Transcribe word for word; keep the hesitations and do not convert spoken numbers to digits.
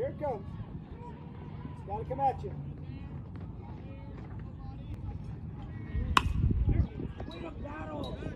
Here it comes. It's got to come at you. Way to battle!